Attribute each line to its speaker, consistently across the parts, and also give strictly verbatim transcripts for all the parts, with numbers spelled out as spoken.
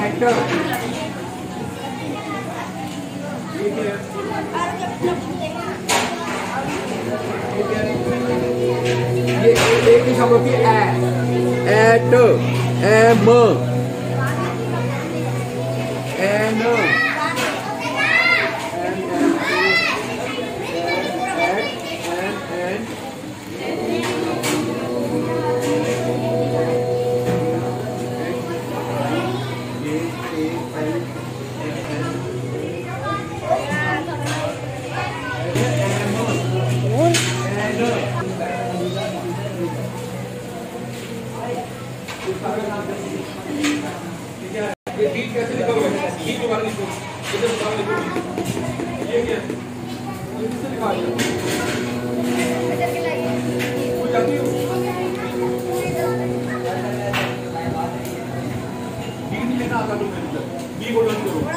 Speaker 1: Eight ये एक ही शब्द होती है एट एम एन ये बीट कैसे लिखा हुआ है? बीट के बारे में लिखो, इधर बारे में लिखो। ये क्या? ये किसने लिखा है? इधर के लाइए। वो जाती हो? बीट नहीं लेना आता तुमने इधर। बी को डन करो।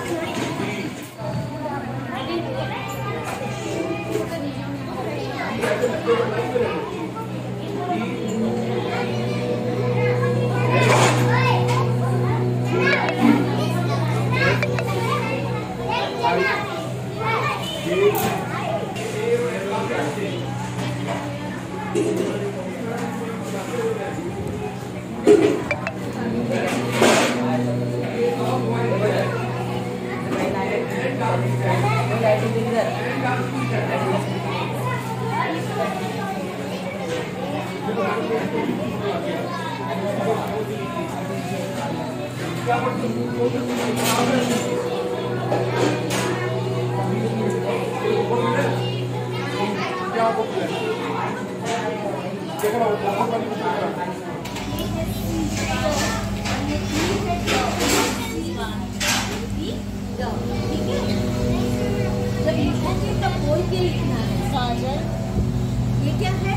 Speaker 2: ये क्या है?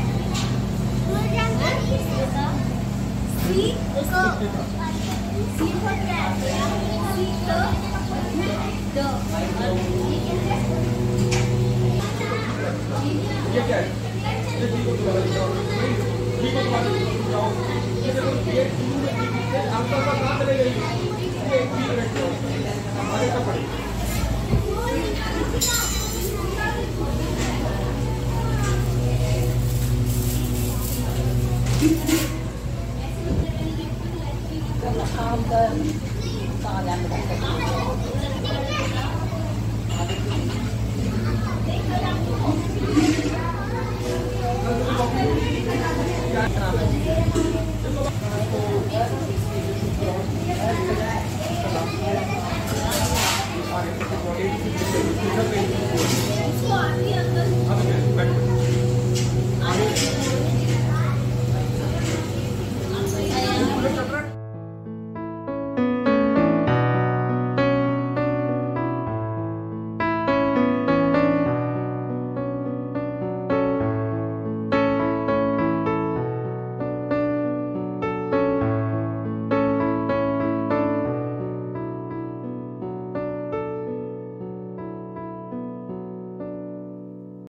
Speaker 2: सी को सी को क्या है? सी को दो
Speaker 1: ये क्या है? ये डी को दोबारा लिखाओ। डी को दोबारा लिखाओ। ये देखो ये शुरू में डी है, आपका का कहां चले गई? ये एक डी रखो। आगे का पढ़िए।
Speaker 3: काम कर कहाँ जाके बैठते हैं